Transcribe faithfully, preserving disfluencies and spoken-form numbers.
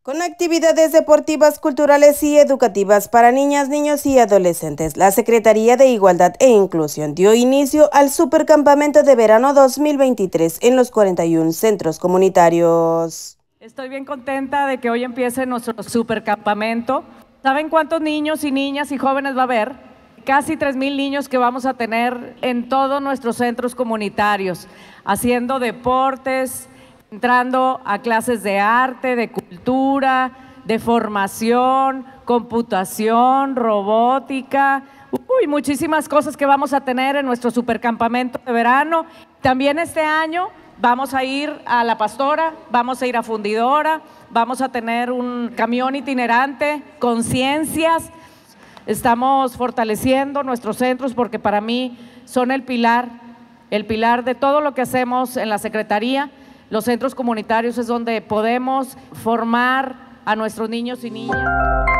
Con actividades deportivas, culturales y educativas para niñas, niños y adolescentes, la Secretaría de Igualdad e Inclusión dio inicio al Supercampamento de Verano dos mil veintitrés en los cuarenta y un centros comunitarios. Estoy bien contenta de que hoy empiece nuestro supercampamento. ¿Saben cuántos niños y niñas y jóvenes va a haber? Casi tres mil niños que vamos a tener en todos nuestros centros comunitarios, haciendo deportes, entrando a clases de arte, de cultura, de formación, computación, robótica, uy, muchísimas cosas que vamos a tener en nuestro supercampamento de verano. También este año vamos a ir a La Pastora, vamos a ir a Fundidora, vamos a tener un camión itinerante con ciencias. Estamos fortaleciendo nuestros centros porque para mí son el pilar, el pilar de todo lo que hacemos en la Secretaría. Los centros comunitarios es donde podemos formar a nuestros niños y niñas.